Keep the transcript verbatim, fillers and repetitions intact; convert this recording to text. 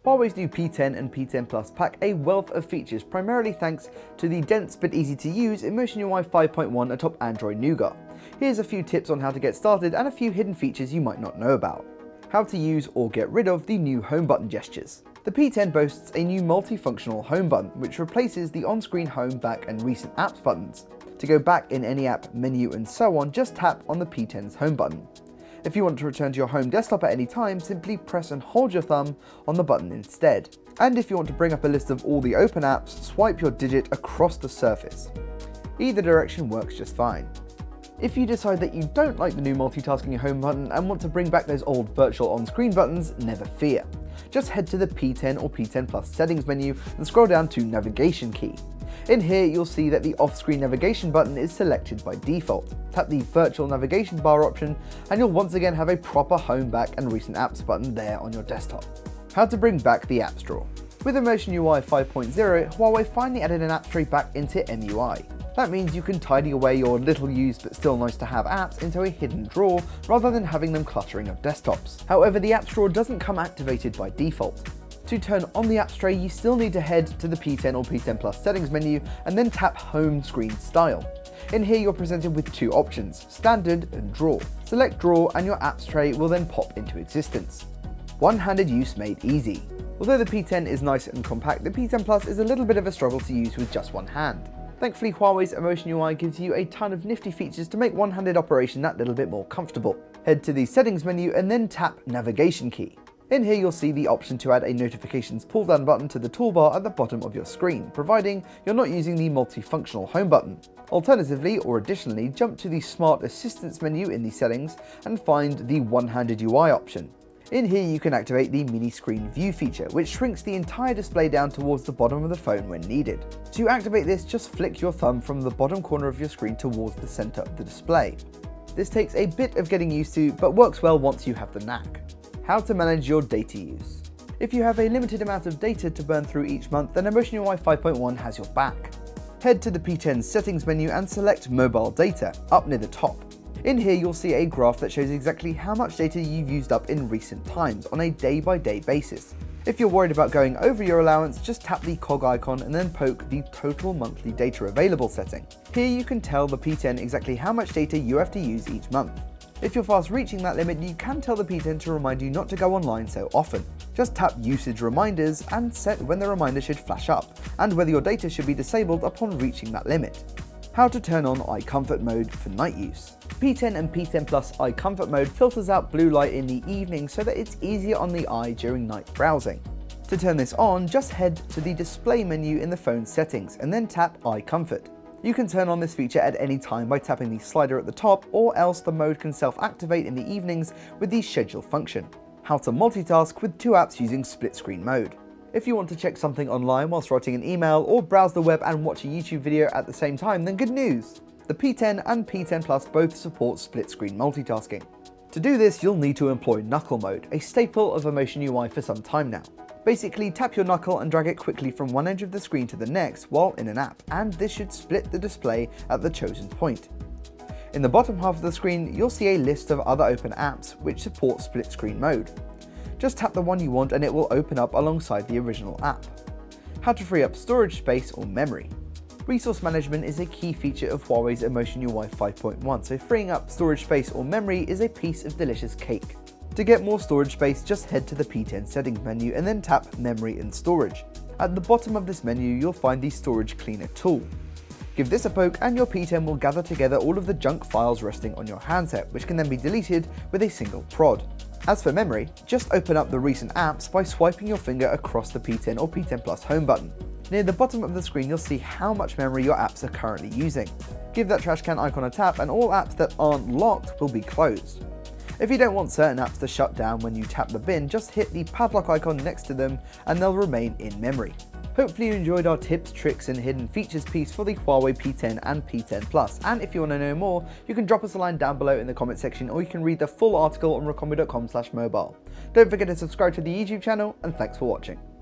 Huawei's new P ten and P ten Plus pack a wealth of features, primarily thanks to the dense but easy to use E M U I five point one atop Android Nougat. Here's a few tips on how to get started and a few hidden features you might not know about. How to use or get rid of the new home button gestures. The P ten boasts a new multifunctional home button, which replaces the on-screen home, back and recent apps buttons. To go back in any app, menu and so on, just tap on the P ten's home button. If you want to return to your home desktop at any time, simply press and hold your thumb on the button instead. And if you want to bring up a list of all the open apps, swipe your digit across the surface. Either direction works just fine. If you decide that you don't like the new multitasking home button and want to bring back those old virtual on-screen buttons, never fear. Just head to the P ten or P ten Plus settings menu and scroll down to navigation key. In here, you'll see that the off-screen navigation button is selected by default. Tap the virtual navigation bar option and you'll once again have a proper home, back and recent apps button there on your desktop. How to bring back the apps drawer. With E M U I five point oh, Huawei finally added an apps tray back into E M U I. That means you can tidy away your little used but still nice to have apps into a hidden drawer rather than having them cluttering your desktops. However, the apps drawer doesn't come activated by default. To turn on the apps tray, you still need to head to the P ten or P ten Plus settings menu and then tap Home Screen Style. In here, you're presented with two options, Standard and Drawer. Select Drawer and your apps tray will then pop into existence. One-handed use made easy. Although the P ten is nice and compact, the P ten Plus is a little bit of a struggle to use with just one hand. Thankfully, Huawei's E M U I gives you a ton of nifty features to make one-handed operation that little bit more comfortable. Head to the settings menu and then tap Navigation key. In here, you'll see the option to add a notifications pull-down button to the toolbar at the bottom of your screen, providing you're not using the multifunctional home button. Alternatively, or additionally, jump to the Smart Assistance menu in the settings and find the one-handed U I option. In here, you can activate the mini screen view feature, which shrinks the entire display down towards the bottom of the phone when needed. To activate this, just flick your thumb from the bottom corner of your screen towards the center of the display. This takes a bit of getting used to, but works well once you have the knack. How to manage your data use. If you have a limited amount of data to burn through each month, then E M U I five point one has your back. Head to the P ten's settings menu and select Mobile Data, up near the top. In here, you'll see a graph that shows exactly how much data you've used up in recent times on a day-by-day basis. If you're worried about going over your allowance, just tap the cog icon and then poke the Total Monthly Data Available setting. Here you can tell the P ten exactly how much data you have to use each month. If you're fast reaching that limit, you can tell the P ten to remind you not to go online so often. Just tap Usage Reminders and set when the reminder should flash up, and whether your data should be disabled upon reaching that limit. How to turn on Eye Comfort Mode for night use. P ten and P ten Plus Eye Comfort Mode filters out blue light in the evening so that it's easier on the eye during night browsing. To turn this on, just head to the Display menu in the phone settings and then tap Eye Comfort. You can turn on this feature at any time by tapping the slider at the top, or else the mode can self-activate in the evenings with the Schedule function. How to multitask with two apps using split screen mode. If you want to check something online whilst writing an email or browse the web and watch a YouTube video at the same time, then good news! The P ten and P ten Plus both support split screen multitasking. To do this, you'll need to employ Knuckle Mode, a staple of E M U I for some time now. Basically, tap your knuckle and drag it quickly from one edge of the screen to the next while in an app, and this should split the display at the chosen point. In the bottom half of the screen, you'll see a list of other open apps which support split screen mode. Just tap the one you want and it will open up alongside the original app. How to free up storage space or memory. Resource management is a key feature of Huawei's E M U I five point one, so freeing up storage space or memory is a piece of delicious cake. To get more storage space, just head to the P ten settings menu and then tap Memory and Storage. At the bottom of this menu, you'll find the Storage Cleaner tool. Give this a poke and your P ten will gather together all of the junk files resting on your handset, which can then be deleted with a single prod. As for memory, just open up the recent apps by swiping your finger across the P ten or P ten Plus home button. Near the bottom of the screen, you'll see how much memory your apps are currently using. Give that trash can icon a tap and all apps that aren't locked will be closed. If you don't want certain apps to shut down when you tap the bin, just hit the padlock icon next to them and they'll remain in memory. Hopefully you enjoyed our tips, tricks and hidden features piece for the Huawei P ten and P ten Plus, and if you want to know more, you can drop us a line down below in the comment section, or you can read the full article on recombi dot com slash mobile. Don't forget to subscribe to the YouTube channel, and thanks for watching.